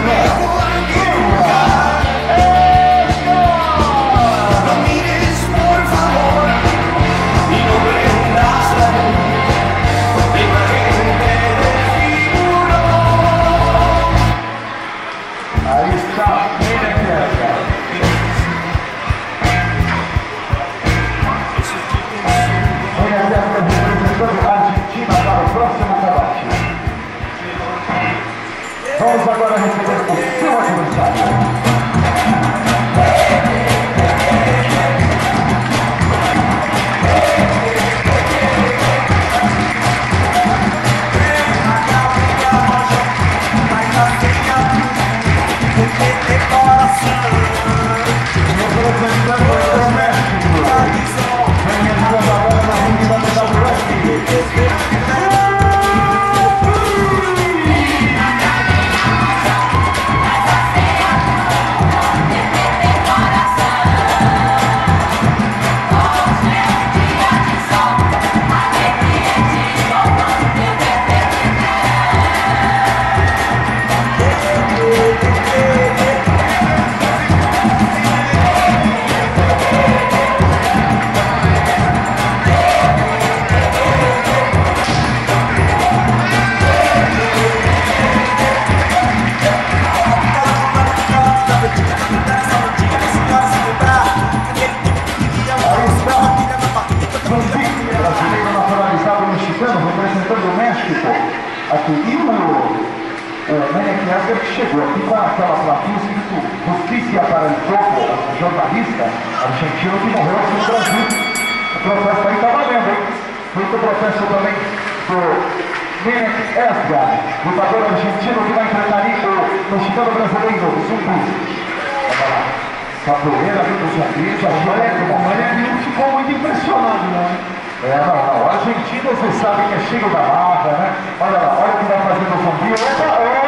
Vamos agora receber o seu adversário. Aqui, e o Meneghelder chegou aqui com aquela plaquinha escrito Justiça para el Povo, o jornalista argentino que morreu aqui no Brasil. O processo aí está valendo, hein? Muito processo também do Meneghelder, lutador argentino que vai enfrentar o mexicano brasileiro, Zumbi. Vamos lá. Capoeira ali do Zumbi, já o Meneghelder ficou muito impressionado, né? Não, o argentino você sabe que é cheio da marca, né? Olha lá, olha o que vai fazer no Zumbi. Opa!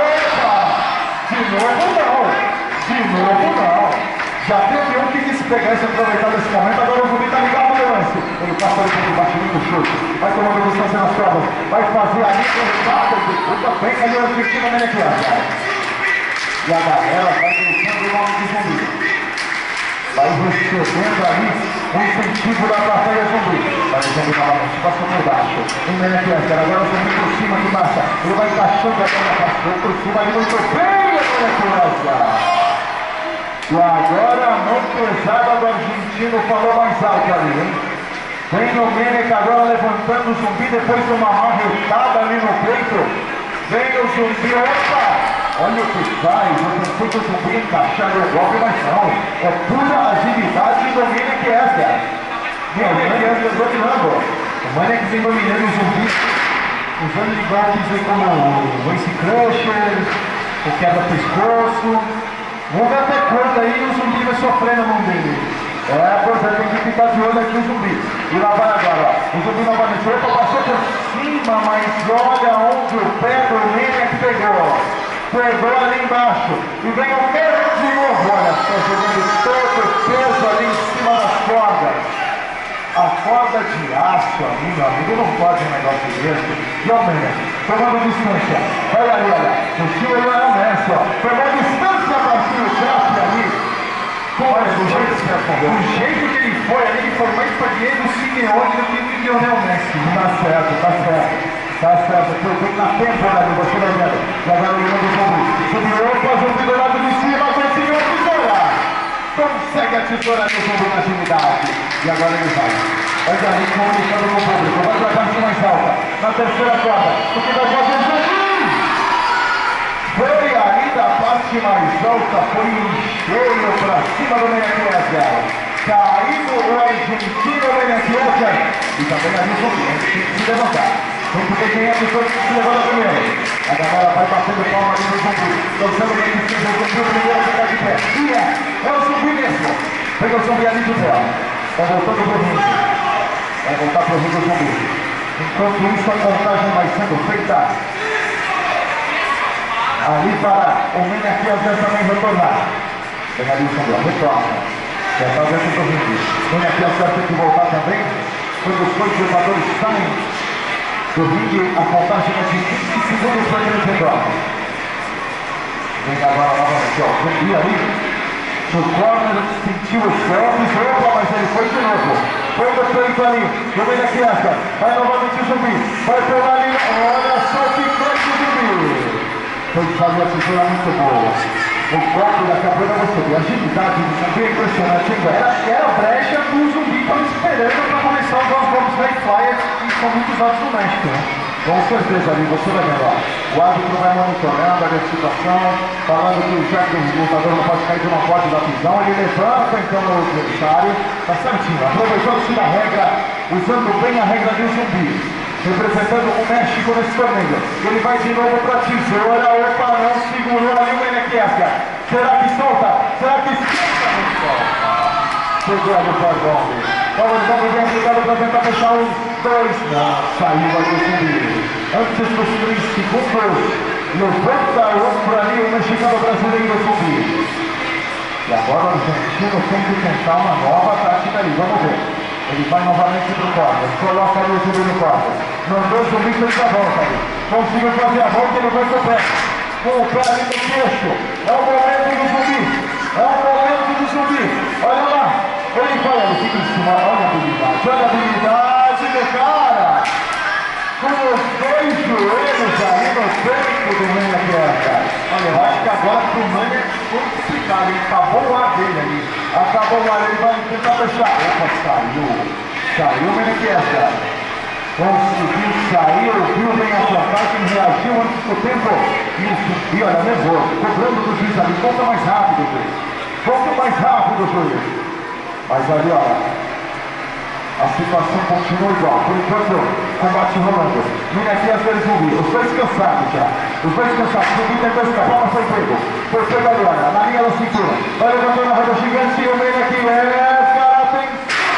De novo não! Já teve um que quis pegar e se aproveitar desse momento, agora o Zumbi tá ligado no lance. Ele passa ali pelo baixinho do chute, vai tomando distância nas costas, vai fazer ali o resultado. Opa, bem, ali o argentino Meneghelder. E a galera vai deixando o nome de Zumbi. Vai recebendo ali o incentivo da plateia Zumbi. Vai Zumbi novamente, passa por baixo. O Meneghelder, agora o Zumbi por cima de massa. Ele vai encaixando a perna, passou por cima ali muito bem, o Meneghelder. E agora a mão pesada do argentino falou mais alto ali, hein? Vem o Meneghelder agora levantando o Zumbi depois de uma marretada ali no peito. Vem o Zumbi, opa! Olha o que faz, eu pensei que o Zumbi encaixar no golpe, mas não. É pura agilidade do Meneghelder. Meneghelder dominando. O Meneghelder vem dominando o Zumbi, usando golpes como o Ace Crusher, o quebra-pescoço. Vamos ver até quando aí o Zumbi vai sofrer na mão dele. Pois é, tem que ficar de olho aqui o Zumbi. E lá vai agora, ó. O Zumbi novamente, opa, passou por cima, mas olha onde o pé do Meneghelder pegou. Pegou ali embaixo e vem o mesmo de novo, olha, está jogando todo o peso ali em cima das cordas. A corda de aço ali, meu amigo, não pode um negócio desse. E o Meneghelder, tomando distância, olha ali, olha, o estilo do Messi, ó, tomando distância para cima, o chefe ali. Olha, do jeito que ele foi ali, ele foi mais para Diego Simeone do que o Lionel Messi. Tá certo, foi na temporada, você vai vendo. E agora o Leão do Zumbi. Subiu, opa, Zumbi do lado de cima, conseguiu a tesoura. Consegue a tesoura do Zumbi na agilidade. E agora ele vai. Olha ali, comunicando com o público. Vai pra parte mais alta. Na terceira corda. O que vai fazer o Zumbi? Foi ali da parte mais alta, foi em cheio pra cima do Meneghelder. Caindo o argentino Meneghelder. E também ali o Zumbi, tem que se levantar. Vamos ver quem é a pessoa que se levanta primeiro. A galera vai batendo palma ali no Zumbi. Lançando bem que seja o Zumbi, o primeiro que está de pé. E é o Zumbi mesmo. Pega o Zumbi ali de pé. Vai voltando pro ringue. Vai voltar pro ringue o Zumbi. Enquanto isso, a contagem vai sendo feita. Ali para o Meneghelder também retornar. Vem ali o Zumbi, retorna. Já está dentro do ringue. O Meneghelder tem que voltar também. Quando os dois jogadores saem do ringue, a contagem é de 20 segundos para ele retornar. Vem agora novamente, ó. Zumbi ali. No corner, sentiu o chão, pisou, mas ele foi de novo. Foi no peito ali. No meio da criança. Vai novamente o Zumbi. Vai pegar ali. Olha só que grande Zumbi. Foi ali a tesoura muito boa. O golpe da capoeira você vê. A agilidade do Zumbi é impressionante. Era a brecha do Zumbi. Estava esperando para começar a usar os golpes High Flyers que são muito usados no México, né? Com certeza ali, você vai ver lá. O árbitro vai monitorando a situação, falando que já que o lutador não pode cair de uma porta da prisão, ele levanta então o adversário, tá certinho, aproveitou-se da regra, usando bem a regra do Zumbi, representando o México nesse torneio. Ele vai de novo pra tesoura, opa, não segurou ali o Menequesca. Será que solta? Será que solta? Não solta. Chegou ali o Pardon. Valorizando bem aplicado para tentar fechar os dois. Não, saiu ali o Zumbi. Antes dos 3 segundos, levanta o ombro ali o mexicano brasileiro Zumbi. E agora o argentino tem que tentar uma nova tática ali, vamos ver. Ele vai novamente para o corner, coloca ali o Zumbi no corner. Mandou o Zumbi fez a volta ali. Conseguiu fazer a volta, ele vai com o pé. Com o pé ali no queixo. É o momento do Zumbi. É o momento do Zumbi. Olha lá. Ele vai, ele fica em cima, olha a habilidade do cara! Com os 2 joelhos aí no peito do Menequesca. Olha, eu acho que agora pro Mania foi complicado, ele acabou o ar dele ali. Acabou o ar, ele vai tentar fechar. Opa, saiu o Menequesca. Conseguiu sair, viu bem a sua parte, reagiu antes do tempo. E o Zumbi, olha, nervoso, cobrando do juiz ali, volta mais rápido, juiz. Volta mais rápido, juiz. Mas ali, ó, a situação continua igual. Por enquanto, combate rolando. Menequesca e Zumbi, os dois cansados já. Os dois cansados. Zumbi tentou escapar, mas foi pego. Foi pego agora, na linha da cintura. Vai levantando a roda gigante e o Menequesca tem...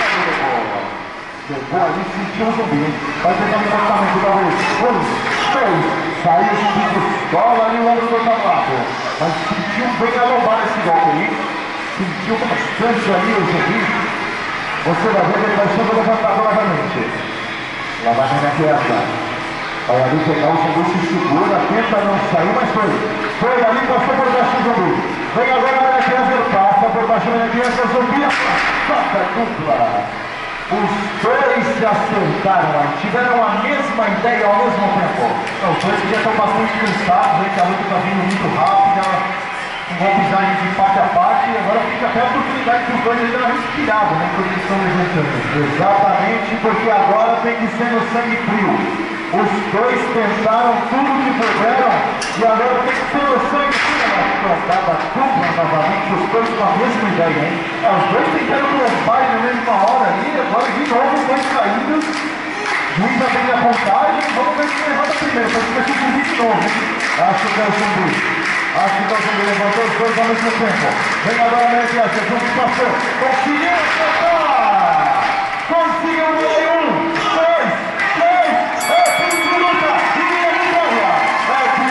Chegou ali, sentiu o Zumbi. Vai tentar o levantamento, talvez. 1, 2. Saiu o Zumbi de escola ali, o ombro do tabaco. Mas sentiu bem a lombar esse golpe aí. Sentiu bastante ali o Zumbi. Você vai ver que ele vai sendo levantado novamente. Lá vai Menequesca. Vai ali pegar o Zumbi, se segura, tenta não sair, mas foi. Foi ali, passou por baixo do Zumbi. Vem agora o Menequesca, passa por baixo do Menequesca, o Zumbi, toca dupla. Os dois se acertaram, tiveram a mesma ideia ao mesmo tempo. Os dois já estão bastante cansados, que a luta está vindo muito rápida. Vão pisar de parte a parte e agora fica até a oportunidade dos dois ainda respirado, né? Porque eles estão levantando. Exatamente, porque agora tem que ser no sangue frio. Os dois tentaram tudo que puderam e agora tem que ser no sangue frio. Trocada dupla novamente, os dois com a mesma ideia, hein? Os dois tentaram trombar na mesma hora ali, agora de novo os dois caídos. Juiz já tem a contagem, vamos ver se levanta primeiro, para que se Zumbi de novo. Acho que é o Zumbi. Acho que o Zumbi levantou os dois ao mesmo tempo. Vem agora a Menequesca, o Zumbi passou. Conseguiu acertar! Conseguiu o 1, 2, 3. É fim de luta! E a vitória é de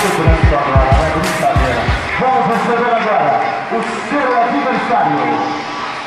segurança agora, não é brincadeira. Vamos receber agora o seu adversário.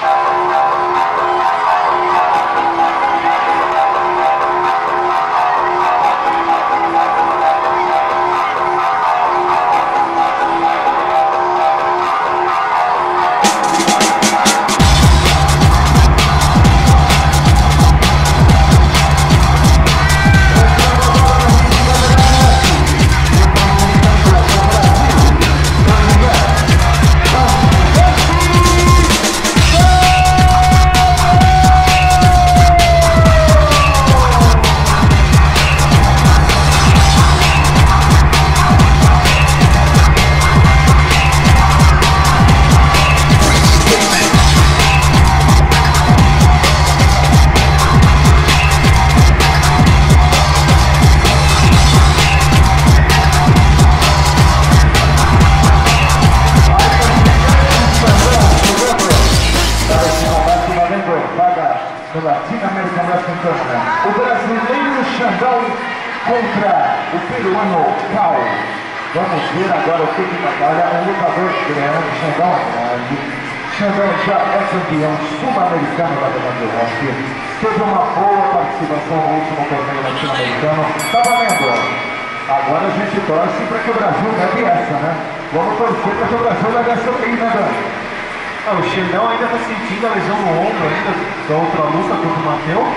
O brasileiro Xandão contra o peruano Cal. Vamos ver agora o que trabalha um lutador grande, Xandão é grande. Xandão já é campeão sul-americano da WWE. Teve uma boa participação no último torneio latino-americano. Tá valendo. Agora a gente torce para que o Brasil leve essa, né? Vamos torcer para que o Brasil leve essa aí, né, Dan? O Xandão ainda está sentindo a lesão no ombro ainda da outra luta contra o Matheus.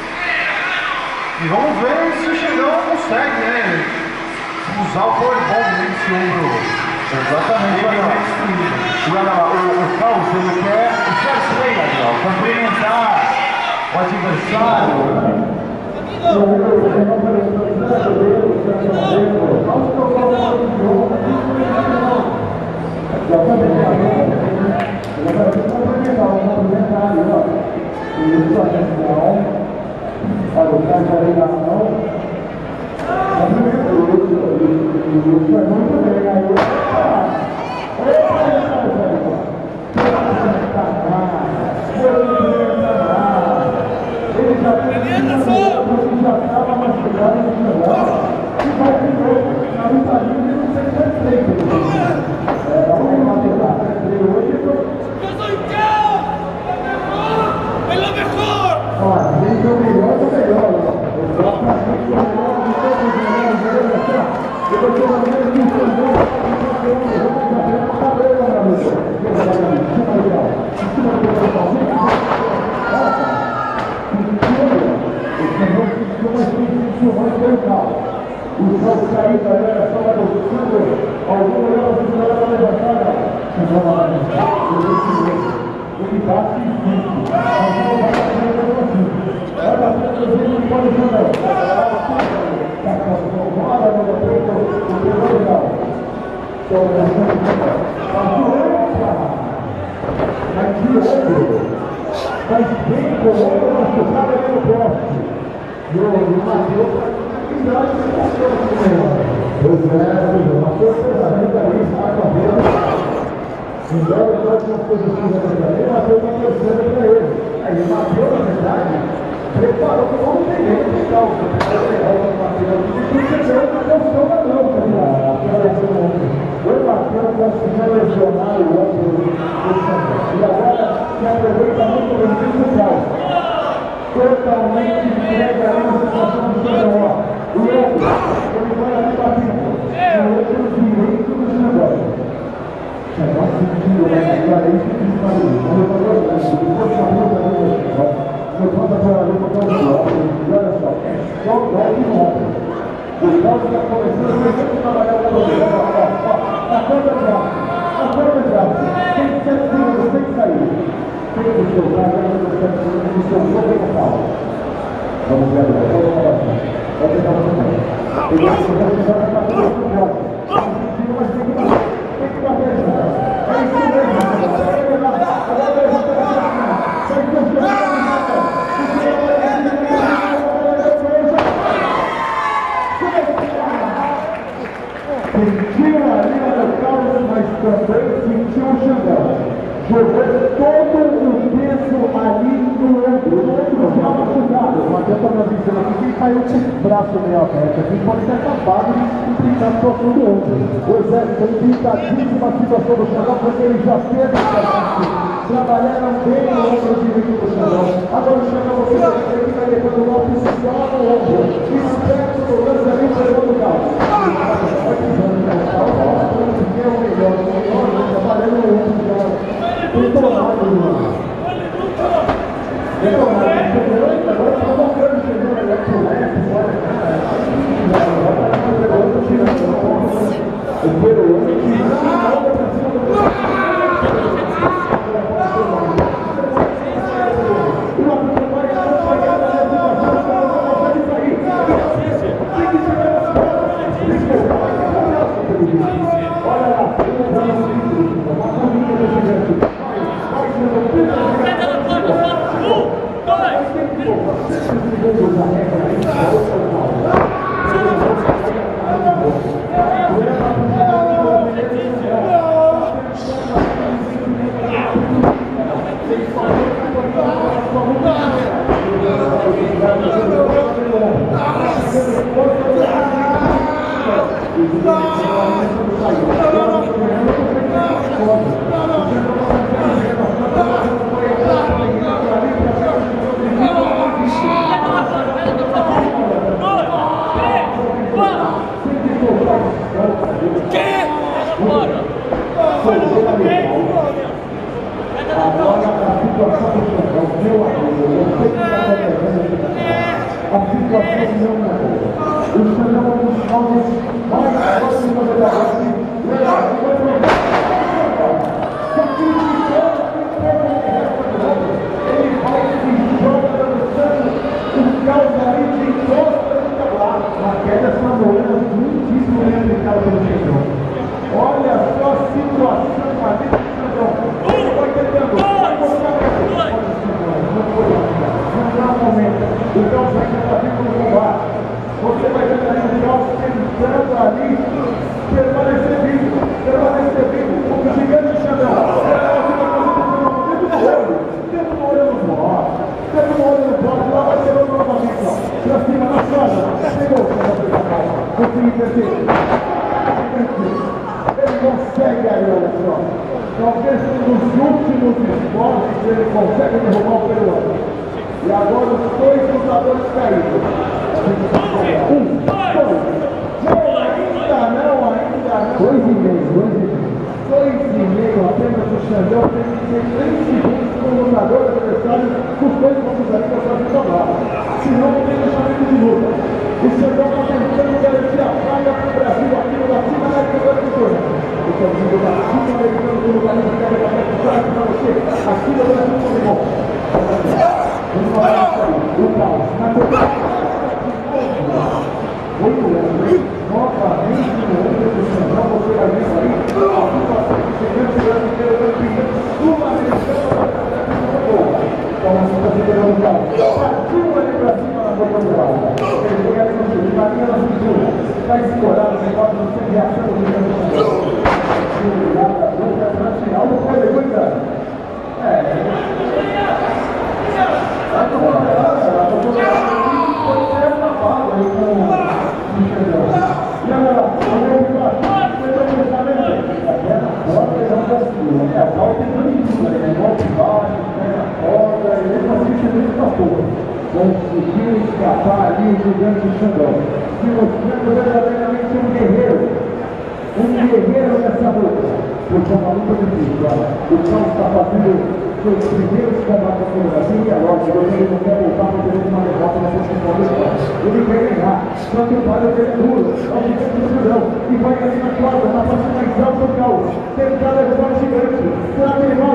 E vamos ver se o Xandão consegue, né? Usar o powerbomb nesse ombro. Exatamente. E olha lá, o Carlos, ele quer o fair play ali, ó. Cumprimentar o adversário. Olha, o cara da ligação. A primeira luta, o foi muito bem. Aí eu. Ele já estava machucado no final. E vai de novo. Na luta livre, não sei se é feito. Vamos lá, ¡Yo soy Kao! ¡Es lo mejor! Olha, ele é o melhor do melhor. O próprio amigo é o melhor de todos os melhores. Eu vou ter uma grande discussão. Eu vou fazer uma cabreira, meu amigo. O sol caiu, galera, só vai buscando alguma olhada para levantar. Ele bate e fica. Olha a frente do vídeo, pode jogar. Está com a bomba no peito, o primeiro legal. Mas de ombro, faz bem com o ombro machucado aqui no poste. E o Matheus pois é, uma coisa pesadamente ali, está com a venda. Então, eu estou com as posições ali, o Matheus está torcendo para ele. Aí o Matheus, na verdade, preparou para o terreno legal. O Matheus na mão, o Matheus conseguiu lesionar o ombro do Xandão. E agora se aproveita muito bem o Cal. Totalmente entregue ali na situação do Xandão. O outro, ele vai ali batendo. O outro direito do Xandão. Xandão sentindo a isso que disparou. O levador, depois da luta ali no Xandão, levanta para ali para o bloco. E olha só, é só golpe no ombro. O Carlos está começando a trabalhar com o na conta de alto. Na conta de alto. Tem que ser seguro, tem que sair. Tem que jogar, tem que ser um jogo no pau. Vamos ver agora, vamos falar assim. Vai tentar mais um. Ele vai jogar na conta do bloco. Tem que bater já. É isso mesmo. Agora vai jogar na cama. Vai jogar na cama. Sentiu a linha do Carlos, mas também sentiu o Xandão. Jogou todo o peso ali no ombro, já machucado. O Matheus está me avisando aqui que caiu com o braço meio aberto aqui, pode ter acabado de implicar a situação do ombro. O Exército tem delicadíssima situação do Xandão, porque ele já teve trabalharam bem no ombro direito do Xandão. Agora o Xandão, você vai ficar levando o golpe só no ombro. Esperto do lançamento levando o carro. Vai pisando no carro, porque é o melhor, trabalhando no ombro já. Detonado, mano. Agora está voltando, chegando ali pro leste, olha, o peruano que volta para cima do olha só a situação ali do Xandão. Ele vai tentando. Não dá um momento. O Caos vai tentar vir no combate. Você vai ver ali o Caos tentando ali permanecer vivo. O gigante Xandão. Tendo um olho no bote. Lá vai ser outro novamente. Pra cima na soja. Pegou o Xandão. Conseguiu perder. Ele consegue aí, olha só. Talvez nos últimos esportes ele consegue derrubar o peruano. E agora os dois lutadores caídos. Ainda não. 2,5 apenas o Xandão tem que ter 3 segundos com o lutador adversário, os dois vamos aí para fazer dobrar. Senão não tem deixamento de luta. O Xandão está tentando garantir a vaga para o Brasil aqui no Latino Americano do Torneio. O torneio da Latino Americano do lugar de carregamento para você. Aqui no Brasil do Limão. Vamos lá, o Caos. Na corrida. Muito bem. Novamente no ombro do Xandão. Você vai ver aí. A situação que chegando brasileiro campeão sul-americano da boa. Então, nós estamos fazendo o Caos. Partiu ali para cima na boca do Caos. Ele foi ali no chute. Maria na cintura. Está escorado o negócio do sem reação do Xandão. Obrigado, a luta na final do Pode Cuidar. Vai tomar conseguiu escapar ali o gigante Xandão, se mostrando verdadeiramente um guerreiro nessa luta, porque é uma luta difícil. O Caos está fazendo seus primeiros combates no Brasil e é lógico, ele não quer voltar para ter uma derrota na posição do Caos. Ele quer ganhar, só que o pai dele é duro, é o gigante do Xandão, e vai ali na quadra, na parte mais alta do Caos, tentar levar o gigante. Será que ele vai?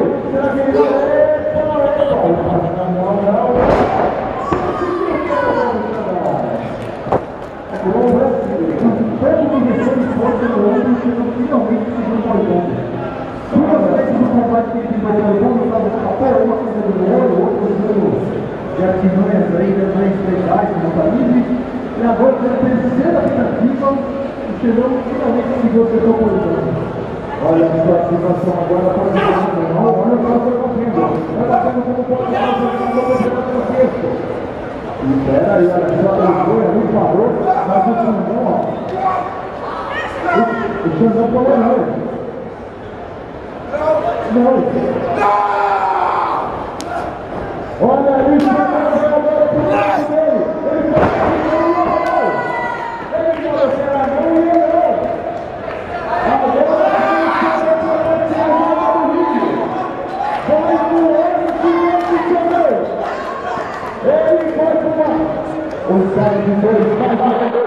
Finalmente se juntou ao mundo. Duas vezes no combate que ele ficou ao mundo, estava com uma coisa do ouro, outra de artimanhas aí, artimanhas legais, que não está livre. E agora, pela terceira tentativa, o Xandão finalmente se juntou ao mundo. Olha a situação agora para o Xandão. Olha o que ela foi fazendo. Ela está vendo como pode fazer o sexto. E Espera aí, olha, só foi ali, parou, mas o Xandão, ó. O Xandão falou não. Não. Olha aí, o Xandão vai agora pro lado dele. Ele falou que era não e ele não. Agora o Xandão vai ser a roda do vídeo. Vai voando que esse Xandão. Ele vai fumar. O cara de dois vai